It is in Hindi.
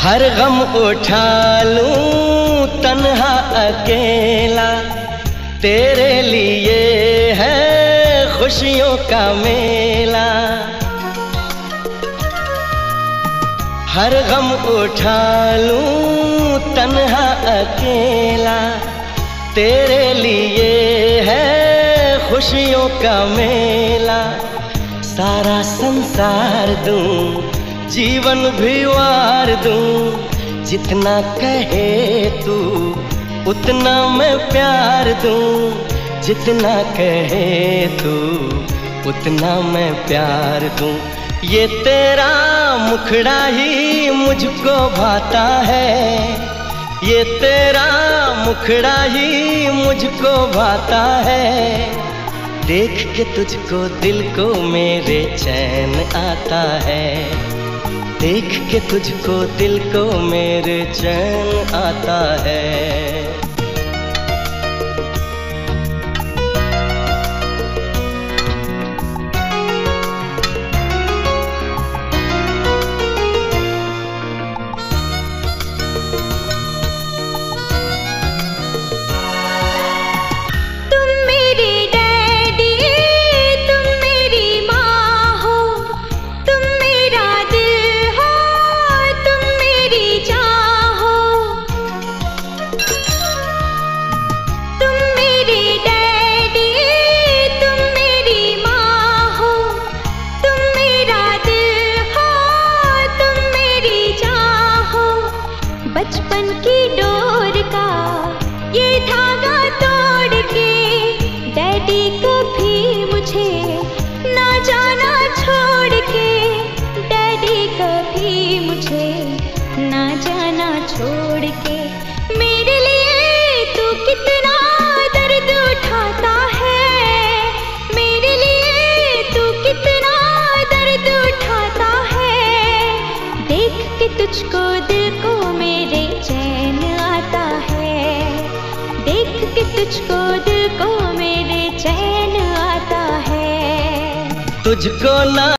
हर गम उठा लूं तन्हा अकेला, तेरे लिए है खुशियों का मेला। हर गम उठा लूं तन्हा अकेला, तेरे लिए है खुशियों का मेला। सारा संसार दूं, जीवन भी वार दूं, जितना कहे तू उतना मैं प्यार दूं। जितना कहे तू उतना मैं प्यार दूं। ये तेरा मुखड़ा ही मुझको भाता है, ये तेरा मुखड़ा ही मुझको भाता है। देख के तुझको दिल को मेरे चैन आता है, देख के तुझको दिल को मेरे चैन आता है। बचपन की डोर का ये धागा तोड़ के, डैडी कभी मुझे ना जाना छोड़ के, डैडी कभी मुझे ना जाना छोड़ के। मेरे लिए तू कितना दर्द उठाता है, मेरे लिए तू कितना दर्द उठाता है। देख के तुझको दिल को मेरे चैन आता है, देख के तुझको दिल को मेरे चैन आता है। तुझको ना